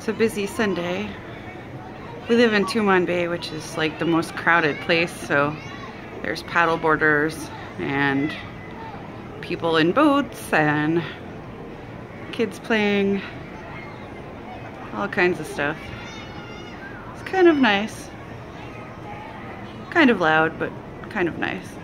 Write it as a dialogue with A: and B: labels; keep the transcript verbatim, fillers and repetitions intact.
A: It's a busy Sunday. We live in Tumon Bay, which is like the most crowded place, so there's paddle boarders and people in boats and kids playing, all kinds of stuff. It's kind of nice. Kind of loud, but kind of nice.